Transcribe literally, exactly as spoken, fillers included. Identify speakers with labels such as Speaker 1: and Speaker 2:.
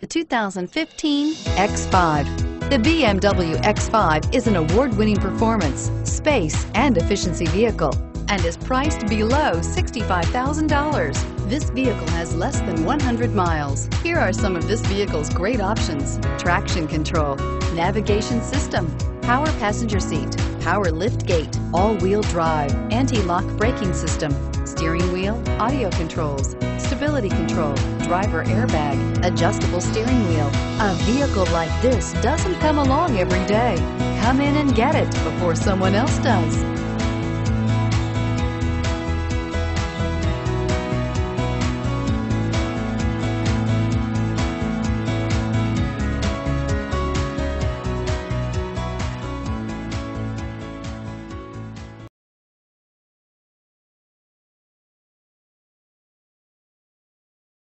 Speaker 1: The two thousand fifteen X five. The B M W X five is an award-winning performance, space, and efficiency vehicle and is priced below sixty-five thousand dollars. This vehicle has less than one hundred miles. Here are some of this vehicle's great options: traction control, navigation system, power passenger seat, power lift gate, all-wheel drive, anti-lock braking system, steering wheel audio controls, stability control, driver airbag, adjustable steering wheel. A vehicle like this doesn't come along every day. Come in and get it before someone else does.